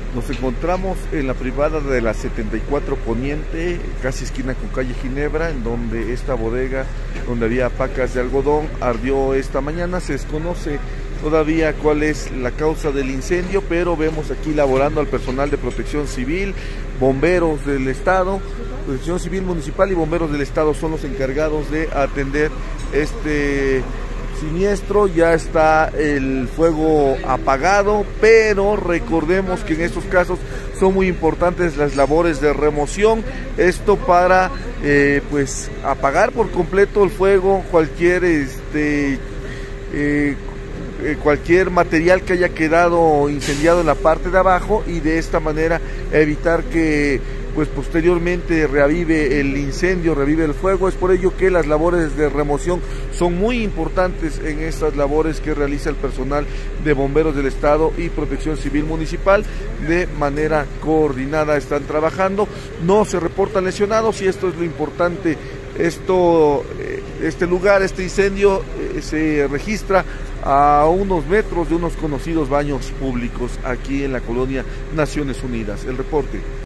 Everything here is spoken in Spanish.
Nos encontramos en la privada de la 74 Poniente, casi esquina con calle Ginebra, en donde esta bodega, donde había pacas de algodón, ardió esta mañana. Se desconoce todavía cuál es la causa del incendio, pero vemos aquí laborando al personal de Protección Civil, bomberos del estado, Protección Civil Municipal y bomberos del estado son los encargados de atender este siniestro. Ya está el fuego apagado, pero recordemos que en estos casos son muy importantes las labores de remoción, esto para pues apagar por completo el fuego, cualquier material que haya quedado incendiado en la parte de abajo, y de esta manera evitar que pues posteriormente reavive el incendio, reavive el fuego. Es por ello que las labores de remoción son muy importantes en estas labores que realiza el personal de bomberos del estado y Protección Civil Municipal. De manera coordinada están trabajando, no se reportan lesionados, y esto es lo importante. Este lugar, este incendio se registra a unos metros de unos conocidos baños públicos aquí en la colonia Naciones Unidas. El reporte.